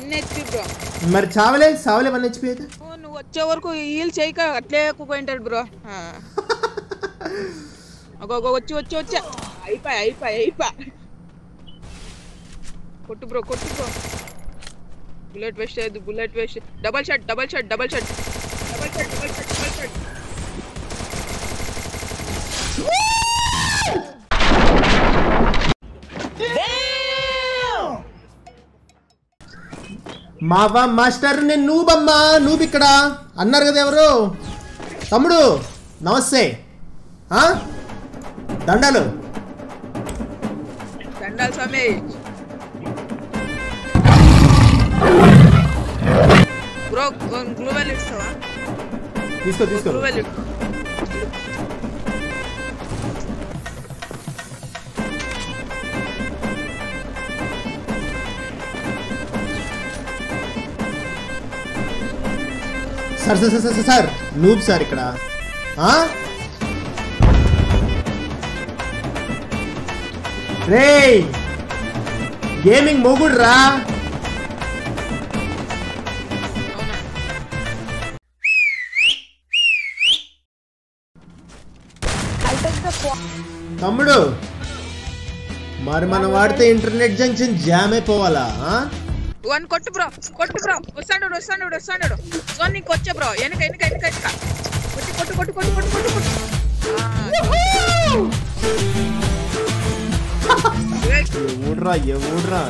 HP bro. మరి చావలే 1 HP అయితే నువ్వు వచ్చే వరకు హీల్ చేయక అట్లే పోయింటాడు బ్రో. వచ్చా అయిపోయా. కొట్టు bro. Bullet waste. Double shot. మావా మాస్టర్ నేను నూబమ్మా నూబ్ ఇక్కడ అన్నారు కదా ఎవరు తమ్ముడు నమస్తే దండాలు స్వామి. బ్రో గ్లూ వాల్ ఇస్తావా? తీసుకో glue wall sir noob sir ఇక్కడ రే గేమింగ్ మొగుడు రా. తమ్ముడు మరి మనం వాడితే ఇంటర్నెట్ జంక్షన్ జామ్ అయిపోవాలా? కొట్టు బ్రో. వస్తాడు. సో నీకు వచ్చే బ్రో. వెనక కొట్టు. ఎవడ్రా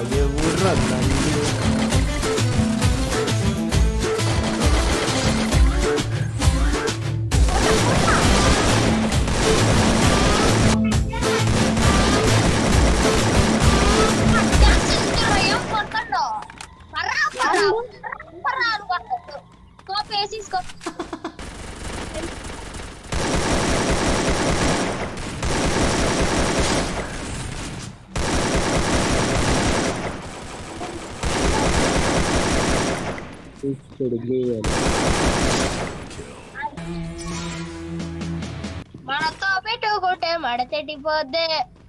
మనతో పెట్టుకుంటే మడతెట్టిపోద్దే.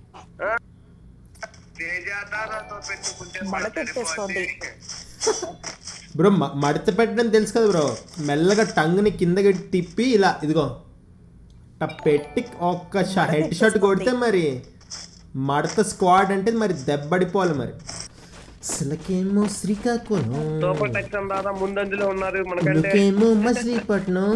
బ్రో మడత పెట్టడం తెలుసు కదా బ్రో. మెల్లగా టంగ్ని కిందకి తిప్పి ఇలా ఇదిగో పెట్టి ఒక్క హెడ్ షాట్ కొడితే మరి మడత స్క్వాడ్ అంటే మరి దెబ్బడిపోవాలి. మరి అసలకేమో శ్రీకాకుళం ఉలుకేమో మచిలీపట్నం.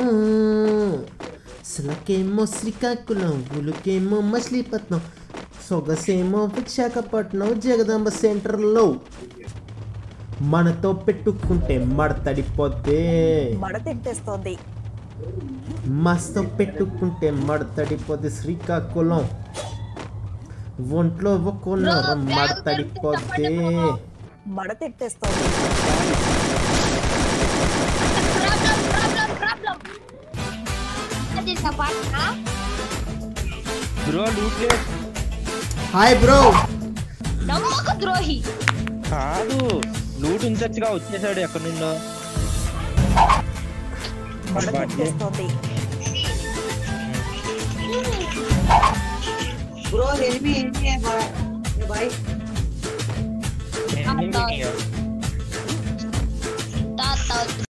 అసలకేమో శ్రీకాకుళం ఉలుకేమో మచిలీపట్నం. సొగసేమో విశాఖపట్నం జగదాంబ సెంటర్లో. మనతో పెట్టుకుంటే మడతడిపోద్దే. మడతెట్టేస్తోంది. మస్తో పెట్టుకుంటే మడతడిపోద్ది శ్రీకాకుళం. ఒంట్లో ఒక్కో నరం మడతడిపోద్దే. మడతెట్టేస్తోంది. Hi bro. నమ్మక ద్రోహి కాదు లూట్ ఉంచచ్చుగా వచ్చేసాడు ఎక్కడి నుండో. మడతెట్టేస్తోంది. బ్రో ఎనిమి బాయ్ తాత